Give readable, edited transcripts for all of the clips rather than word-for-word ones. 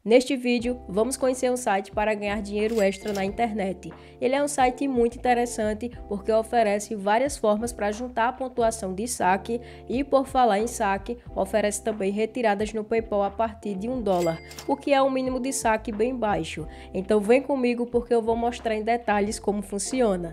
Neste vídeo, vamos conhecer um site para ganhar dinheiro extra na internet. Ele é um site muito interessante porque oferece várias formas para juntar a pontuação de saque e, por falar em saque, oferece também retiradas no PayPal a partir de $1, o que é um mínimo de saque bem baixo. Então vem comigo porque eu vou mostrar em detalhes como funciona.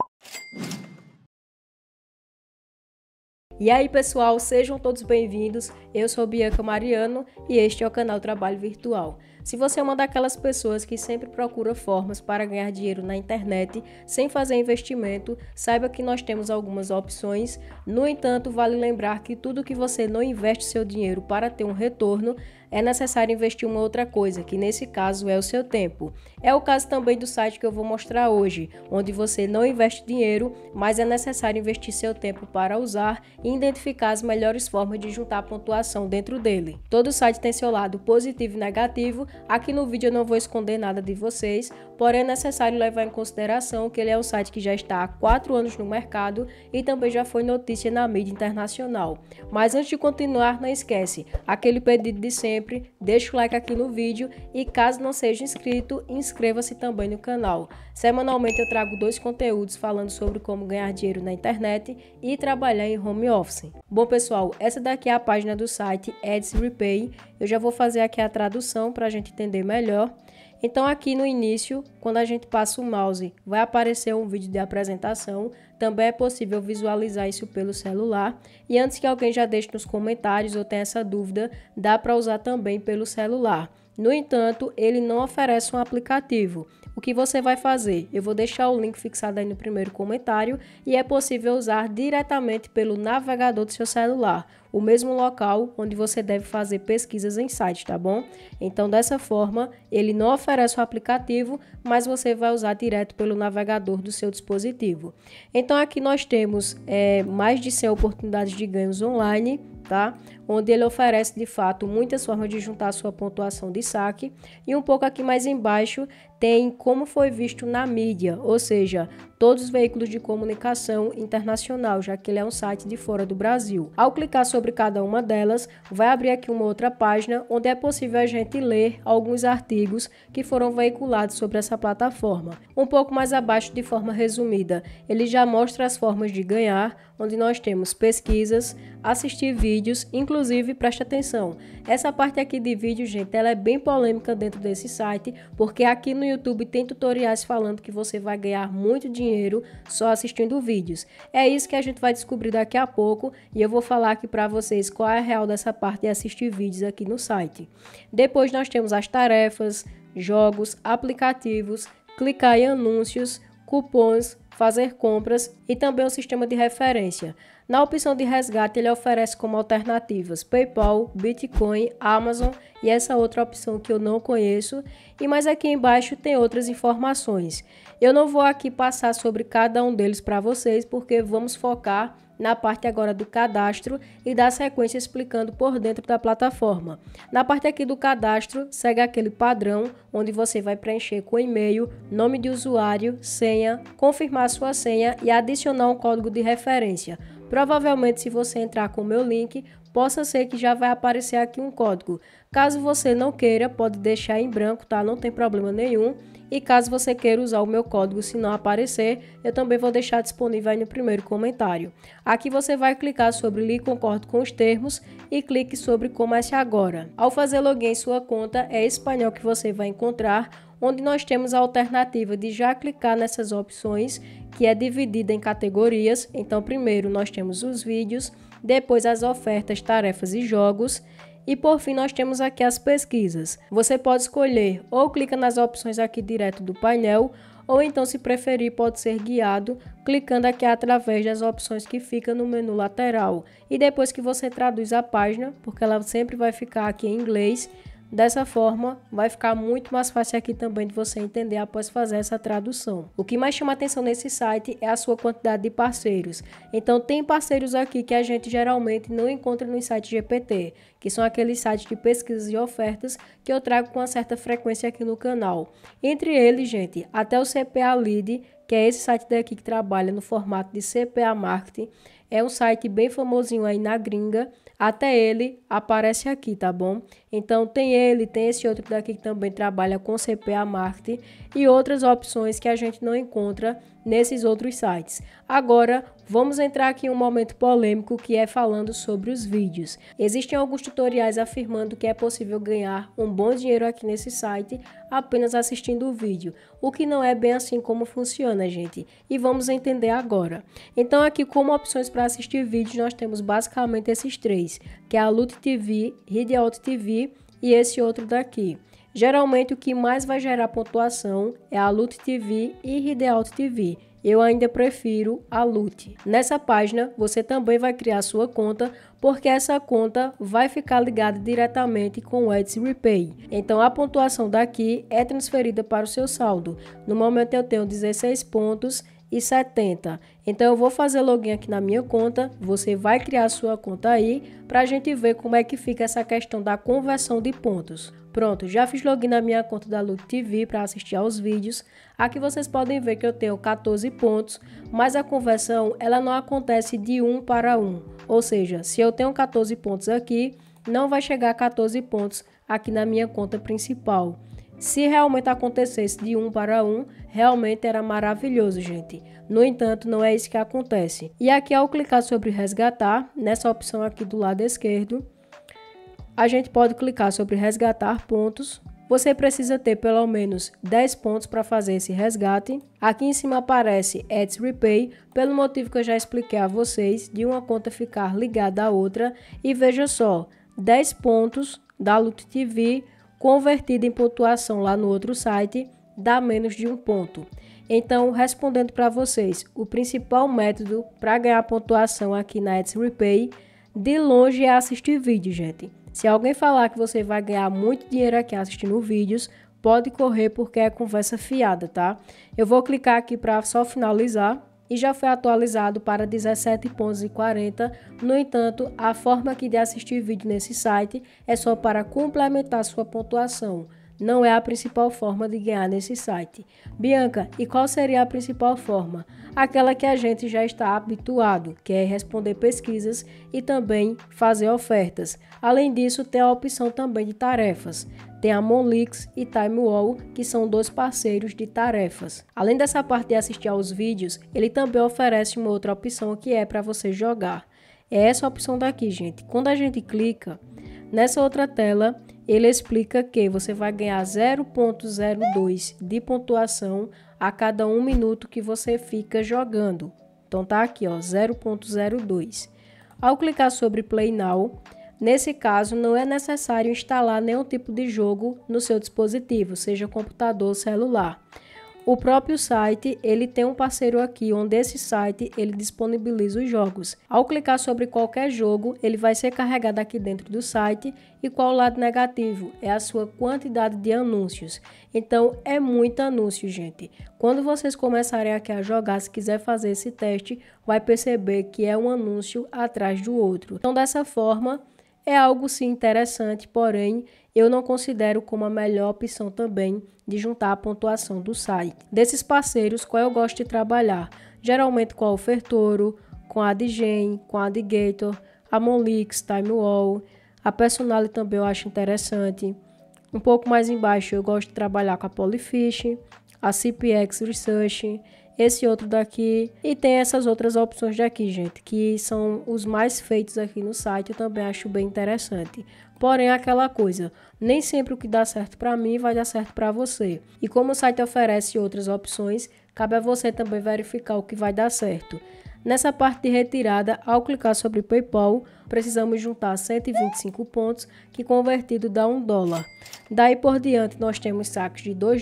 E aí pessoal, sejam todos bem-vindos, eu sou Bianca Mariano e este é o canal Trabalho Virtual. Se você é uma daquelas pessoas que sempre procura formas para ganhar dinheiro na internet sem fazer investimento, saiba que nós temos algumas opções. No entanto, vale lembrar que tudo que você não investe seu dinheiro para ter um retorno, é necessário investir uma outra coisa, que nesse caso é o seu tempo. É o caso também do site que eu vou mostrar hoje, onde você não investe dinheiro, mas é necessário investir seu tempo para usar e identificar as melhores formas de juntar pontuação dentro dele. Todo site tem seu lado positivo e negativo. Aqui no vídeo eu não vou esconder nada de vocês, porém é necessário levar em consideração que ele é um site que já está há 4 anos no mercado e também já foi notícia na mídia internacional. Mas antes de continuar, não esquece, aquele pedido de sempre, deixa o like aqui no vídeo e caso não seja inscrito, inscreva-se também no canal. Semanalmente eu trago 2 conteúdos falando sobre como ganhar dinheiro na internet e trabalhar em home office. Bom pessoal, essa daqui é a página do site Ads Repay. Eu já vou fazer aqui a tradução para a gente entender melhor. Então aqui no início, quando a gente passa o mouse, vai aparecer um vídeo de apresentação. Também é possível visualizar isso pelo celular. E antes que alguém já deixe nos comentários ou tenha essa dúvida, dá para usar também pelo celular. No entanto, ele não oferece um aplicativo. O que você vai fazer? Eu vou deixar o link fixado aí no primeiro comentário e é possível usar diretamente pelo navegador do seu celular, o mesmo local onde você deve fazer pesquisas em sites, tá bom? Então, dessa forma, ele não oferece o aplicativo, mas você vai usar direto pelo navegador do seu dispositivo. Então, aqui nós temos mais de 100 oportunidades de ganhos online, tá? Onde ele oferece de fato muitas formas de juntar a sua pontuação de saque. E um pouco aqui mais embaixo tem como foi visto na mídia, ou seja, todos os veículos de comunicação internacional, já que ele é um site de fora do Brasil. Ao clicar sobre cada uma delas, vai abrir aqui uma outra página onde é possível a gente ler alguns artigos que foram veiculados sobre essa plataforma. Um pouco mais abaixo, de forma resumida, ele já mostra as formas de ganhar, onde nós temos pesquisas, assistir vídeos, inclusive, preste atenção, essa parte aqui de vídeo, gente, ela é bem polêmica dentro desse site, porque aqui no YouTube tem tutoriais falando que você vai ganhar muito dinheiro só assistindo vídeos. É isso que a gente vai descobrir daqui a pouco e eu vou falar aqui para vocês qual é a real dessa parte de assistir vídeos aqui no site. Depois nós temos as tarefas, jogos, aplicativos, clicar em anúncios, cupons, fazer compras e também o sistema de referência. Na opção de resgate, ele oferece como alternativas PayPal, Bitcoin, Amazon e essa outra opção que eu não conheço. E mais aqui embaixo tem outras informações. Eu não vou aqui passar sobre cada um deles para vocês, porque vamos focar na parte agora do cadastro e da sequência explicando por dentro da plataforma. Na parte aqui do cadastro, segue aquele padrão onde você vai preencher com e-mail, nome de usuário, senha, confirmar sua senha e adicionar um código de referência. Provavelmente, se você entrar com o meu link, possa ser que já vai aparecer aqui um código. Caso você não queira, pode deixar em branco, tá? Não tem problema nenhum. E caso você queira usar o meu código, se não aparecer, eu também vou deixar disponível aí no primeiro comentário. Aqui você vai clicar sobre Li concordo com os termos e clique sobre Comece agora. Ao fazer login em sua conta, é esse painel que você vai encontrar, onde nós temos a alternativa de já clicar nessas opções, que é dividida em categorias. Então, primeiro nós temos os vídeos, depois as ofertas, tarefas e jogos. E por fim nós temos aqui as pesquisas. Você pode escolher ou clica nas opções aqui direto do painel, ou então, se preferir, pode ser guiado clicando aqui através das opções que fica no menu lateral. E depois que você traduz a página, porque ela sempre vai ficar aqui em inglês, dessa forma, vai ficar muito mais fácil aqui também de você entender após fazer essa tradução. O que mais chama atenção nesse site é a sua quantidade de parceiros. Então, tem parceiros aqui que a gente geralmente não encontra no site GPT, que são aqueles sites de pesquisas e ofertas que eu trago com uma certa frequência aqui no canal. Entre eles, gente, até o CPA Lead, que é esse site daqui que trabalha no formato de CPA Marketing, é um site bem famosinho aí na gringa, até ele aparece aqui, tá bom? Então tem ele, tem esse outro daqui que também trabalha com CPA Marketing e outras opções que a gente não encontra nesses outros sites. Agora, vamos entrar aqui em um momento polêmico que é falando sobre os vídeos. Existem alguns tutoriais afirmando que é possível ganhar um bom dinheiro aqui nesse site apenas assistindo o vídeo, o que não é bem assim como funciona, gente. E vamos entender agora. Então aqui como opções para assistir vídeos nós temos basicamente esses três, que é a Lute TV, Hideout TV e esse outro daqui. Geralmente o que mais vai gerar pontuação é a Lute TV e Hideout TV. Eu ainda prefiro a Lute. Nessa página você também vai criar sua conta, porque essa conta vai ficar ligada diretamente com o Etsy Repay. Então a pontuação daqui é transferida para o seu saldo. No momento eu tenho 16 pontos e 70. Então eu vou fazer login aqui na minha conta, você vai criar a sua conta aí para a gente ver como é que fica essa questão da conversão de pontos. Pronto, já fiz login na minha conta da Lute TV para assistir aos vídeos. Aqui vocês podem ver que eu tenho 14 pontos, mas a conversão ela não acontece de 1 para 1. Ou seja, se eu tenho 14 pontos aqui, não vai chegar a 14 pontos aqui na minha conta principal. Se realmente acontecesse de 1 para 1, realmente era maravilhoso, gente. No entanto, não é isso que acontece. E aqui ao clicar sobre resgatar, nessa opção aqui do lado esquerdo, a gente pode clicar sobre resgatar pontos. Você precisa ter pelo menos 10 pontos para fazer esse resgate. Aqui em cima aparece Etsy Repay, pelo motivo que eu já expliquei a vocês, de uma conta ficar ligada à outra. E veja só, 10 pontos da Lute TV convertido em pontuação lá no outro site dá menos de 1 ponto. Então, respondendo para vocês, o principal método para ganhar pontuação aqui na Etsy Repay, de longe é assistir vídeo, gente. Se alguém falar que você vai ganhar muito dinheiro aqui assistindo vídeos, pode correr porque é conversa fiada, tá? Eu vou clicar aqui para só finalizar e já foi atualizado para 17,40 pontos. No entanto, a forma aqui de assistir vídeo nesse site é só para complementar sua pontuação. Não é a principal forma de ganhar nesse site. Bianca, e qual seria a principal forma? Aquela que a gente já está habituado, que é responder pesquisas e também fazer ofertas. Além disso, tem a opção também de tarefas. Tem a Monlix e TimeWall, que são dois parceiros de tarefas. Além dessa parte de assistir aos vídeos, ele também oferece uma outra opção que é para você jogar. É essa opção daqui, gente. Quando a gente clica nessa outra tela, ele explica que você vai ganhar 0,02 de pontuação a cada 1 minuto que você fica jogando. Então tá aqui, ó, 0,02. Ao clicar sobre Play Now, nesse caso não é necessário instalar nenhum tipo de jogo no seu dispositivo, seja computador ou celular. O próprio site, ele tem um parceiro aqui, onde esse site ele disponibiliza os jogos. Ao clicar sobre qualquer jogo, ele vai ser carregado aqui dentro do site. E qual o lado negativo? É a sua quantidade de anúncios. Então, é muito anúncio, gente. Quando vocês começarem aqui a jogar, se quiser fazer esse teste, vai perceber que é um anúncio atrás do outro. Então, dessa forma, é algo sim interessante, porém, eu não considero como a melhor opção também de juntar a pontuação do site. Desses parceiros, qual eu gosto de trabalhar? Geralmente com a Ofertoro, com a Adyen, com a Adigator, a Monlix, TimeWall, a Personali também eu acho interessante. Um pouco mais embaixo eu gosto de trabalhar com a Polyfish, a CPX Research, esse outro daqui e tem essas outras opções daqui, gente, que são os mais feitos aqui no site, eu também acho bem interessante. Porém, aquela coisa, nem sempre o que dá certo para mim vai dar certo para você. E como o site oferece outras opções, cabe a você também verificar o que vai dar certo. Nessa parte de retirada, ao clicar sobre PayPal, precisamos juntar 125 pontos, que convertido dá $1. Daí por diante, nós temos saques de $2,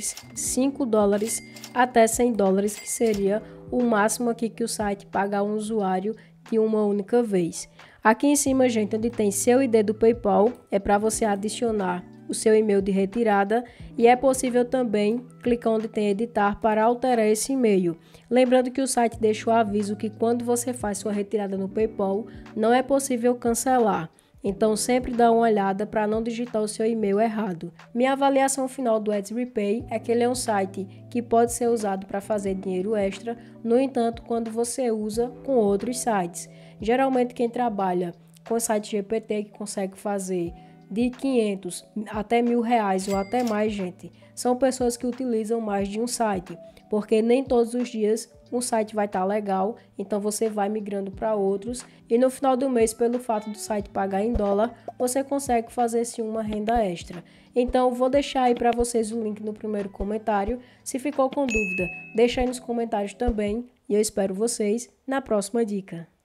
$5, até $100, que seria o máximo aqui que o site paga a um usuário de uma única vez. Aqui em cima, gente, onde tem seu ID do PayPal, é para você adicionar o seu e-mail de retirada e é possível também clicar onde tem editar para alterar esse e-mail. Lembrando que o site deixa o aviso que quando você faz sua retirada no PayPal, não é possível cancelar. Então sempre dá uma olhada para não digitar o seu e-mail errado. Minha avaliação final do Etsy Repay é que ele é um site que pode ser usado para fazer dinheiro extra, no entanto, quando você usa com outros sites. Geralmente quem trabalha com o site GPT que consegue fazer de 500 até R$ 1.000 ou até mais, gente, são pessoas que utilizam mais de um site, porque nem todos os dias um site vai estar legal, então você vai migrando para outros e no final do mês, pelo fato do site pagar em dólar, você consegue fazer sim uma renda extra. Então vou deixar aí para vocês o link no primeiro comentário. Se ficou com dúvida, deixa aí nos comentários também e eu espero vocês na próxima dica.